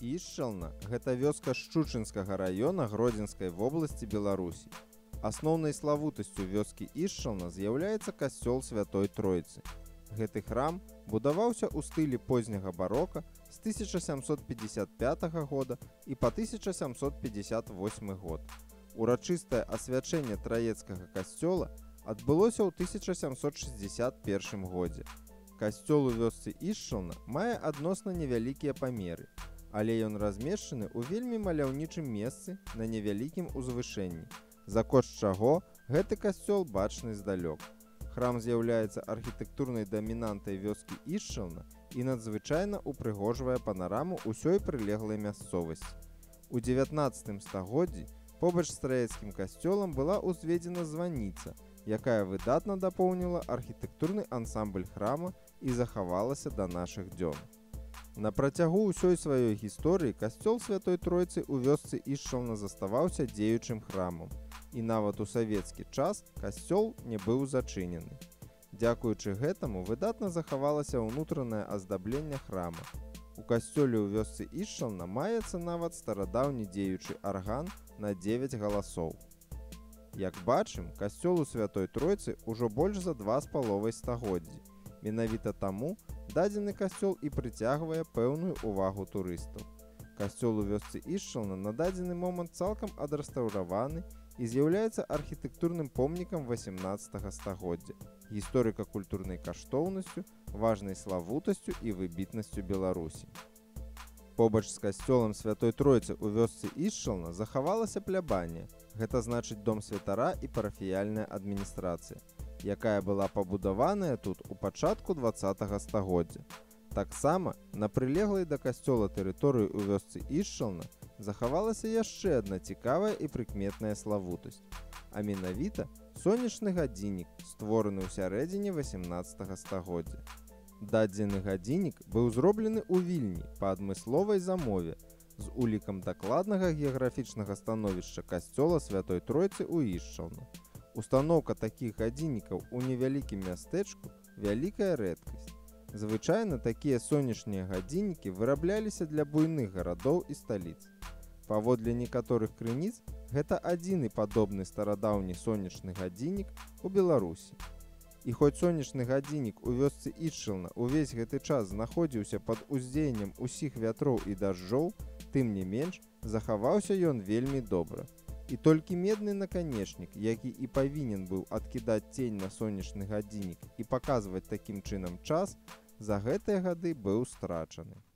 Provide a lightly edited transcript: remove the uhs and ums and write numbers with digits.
Ішчална – гэта вёска Шчучынскага раёна Гродзенскай вобласці Беларусі. Асноўнай славутасцю вёскі Ішчална з'яўляецца касцёл Святой Тройцы. Гэты храм будаваўся ў стылі позняга барока з 1755 года і па 1758 год. Урачыстае асвячэнне траецкага касцёла адбылося ў 1761 годзе. Касцёл у вёсцы Ішчална мае адносна невялікія памеры, але ён размешчаны ў вельмі маляўнічым месцы на невялікім узвышэнні, за кошт чаго гэты касцёл бачны здалёк. Храм з'яўляецца архітэктурнай дамінантай вёскі Ішчална і надзвычайна упрыгожвае панараму ўсёй прылеглай мясцовасці. У 19 стагоддзі побач з траецкім касцёлам была ўзведзена званіца, якая выдатна дапоўніла архітэктурны ансамбль храма і захавалася да нашых дзён. На працягу ўсёй сваёй гісторыі касцёл Святой Тройцы ў вёсцы Ішчална заставаўся дзеючым храмам, і нават у савецкі час касцёл не быў зачынены. Дзякуючы гэтаму выдатна захавалася ўнутранае аздабленне храма. У касцёле ў вёсцы Ішчална маецца нават старадаўні дзеючы арган на 9 галасоў. Як бачым, касцёлу Святой Тройцы ўжо больш за 2,5 стагоддзі. Менавіта таму дадзены касцёл і прыцягвае пэўную ўвагу турыстаў. Касцёл у вёсцы Ішчална на дадзены момант цалкам адрэстаўраваны і з'яўляецца архітэктурным помнікам 18 стагоддзя, гісторыка-культурнай каштоўнасцю, важнай славутасцю і выбітнасцю Беларусі. Побач з касцёлам Святой Тройцы ў вёсцы Ішчална захавалася плябанія, гэта значыць дом святара і парафіяльная адміністрацыя, якая была пабудаваная тут у пачатку 20 стагоддзя. Таксама на прылеглай да касцёла тэрыторыі ў вёсцы Ішчална захавалася яшчэ адна цікавая і прыкметная славутасць, а менавіта сонечны гадзіннік, створаны ў сярэдзіне 18 стагоддзя. Дадзены гадзіннік быў зроблены ў Вільні па адмысловай замове з улікам дакладнага геаграфічнага становішча касцёла Святой Тройцы ў Ішчална. Устаноўка такіх гадзіннікаў у невялікім мястэчку вялікая рэдкасць. Звычайна такія сонечныя гадзіннікі вырабляліся для буйных гарадоў і сталіц. Паводле некаторых крыніц, гэта адзіны падобны старадаўні сонечны гадзіннік у Беларусі. І хоць сонечны гадзіннік у вёсцы Ішчална ўвесь гэты час знаходзіўся пад уздзеяннем усіх вятроў і дажджоў, тым не менш захаваўся ён вельмі добра. І толькі медны наканечнік, які і павінен быў адкідаць цень на сонечны гадзіннік і паказваць такім чынам час, за гэтыя гады быў страчаны.